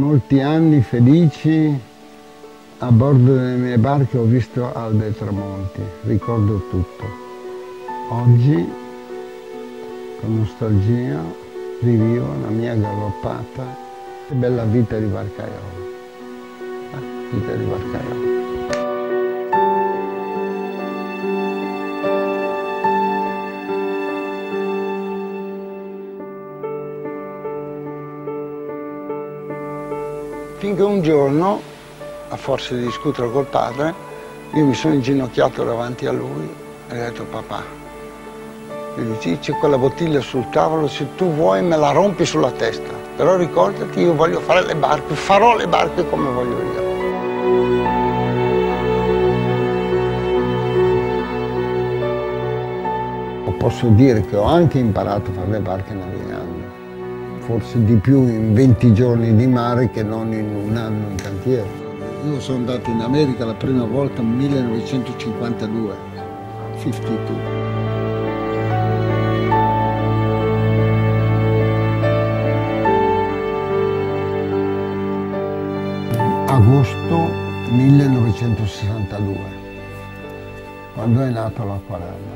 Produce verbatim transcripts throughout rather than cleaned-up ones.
molti anni felici a bordo delle mie barche ho visto albe e tramonti, ricordo tutto. Oggi, con nostalgia, rivivo la mia galoppata e bella vita di barcaiolo. Eh, vita di barcaiolo. Finché un giorno, a forza di discutere col padre, io mi sono inginocchiato davanti a lui e gli ho detto: papà, gli dici, c'è quella bottiglia sul tavolo, se tu vuoi me la rompi sulla testa, però ricordati, io voglio fare le barche, farò le barche come voglio io. Posso dire che ho anche imparato a fare le barche navigando. Forse di più in venti giorni di mare che non in un anno in cantiere. Io sono andato in America la prima volta nel millenovecentocinquantadue, cinquantadue. Agosto millenovecentosessantadue, quando è nato l'Acquarella.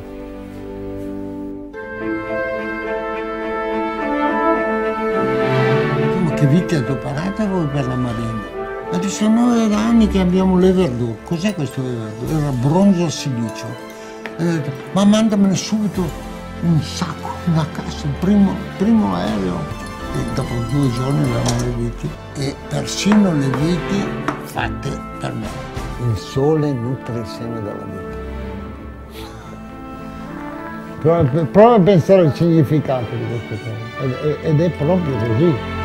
Che vita adoperata voi per la Marina? Adesso noi era anni che abbiamo l'Everdure. Cos'è questo Everdure? Era bronzo al silicio. Eh, ma mandamene subito un sacco, una cassa, il primo, primo aereo. E dopo due giorni avevamo le viti. E persino le viti fatte per me. Il sole nutre il seme della vita. Prova, prova a pensare al significato di queste cose. Ed è proprio così.